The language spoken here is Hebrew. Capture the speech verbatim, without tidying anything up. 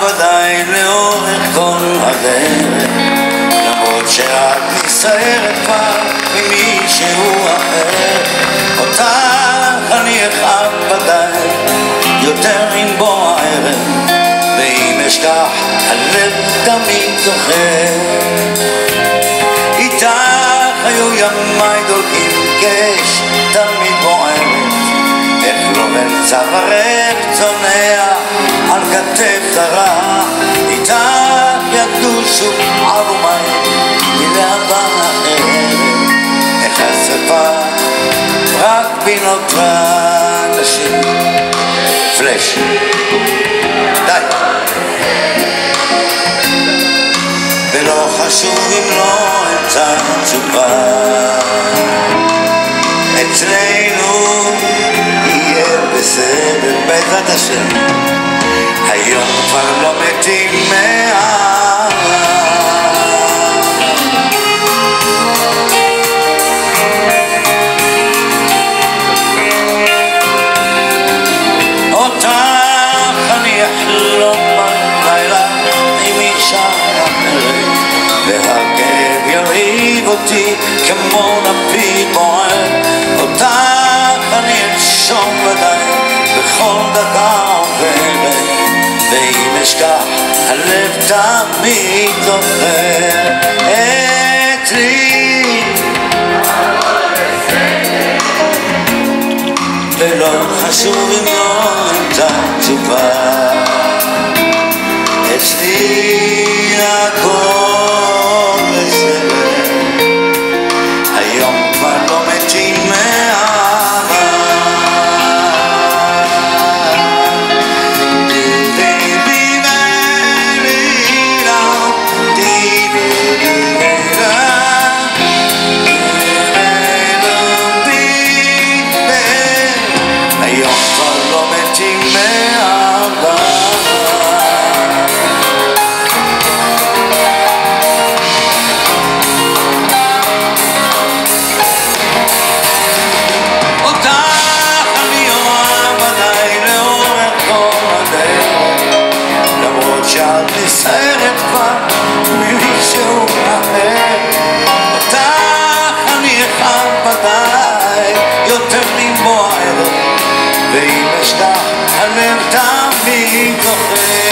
ודאי לאורך כל הדרך, למרות שאת נסערת כבר ממישהו אחר. אותך אני אכאב ודאי יותר מן בוא הערב, ואם אשכח הלב תמיד זוכר. איתך היו ימיי דולקים כאש תמיד בוערת, איך לא בין צווארך צונח על כתף זרה. איתך יקדושו ערומיי מלהבה אחרת, איך השפה רק בי נותרה נשים. פלאש די. ולא חשוב אם לא אמצא תשובה, אצלנו יהיה בסדר בעזרת השם. היום כבר לא מתים מאהבה, אותך אני אחלום בלילה עם אישה אחרת, והכאב ירעיב אותי כמו לפיד בוער. אותך אני אנשום ודאי בכל דקה עוברת, ואם אשכח הלב תמיד זוכר. אצלי ולא חשוב אם לא אמצא תשובה, אצלי הכל בסדר. היום כבר לא מתים מאהבה, היום כבר לא מתים מאהבה. שאת נסערת כבר ממישהו אחר, אותך אני אכאב ודאי יותר מבוא הערב, ואם אשכח הלב תמיד זוכר.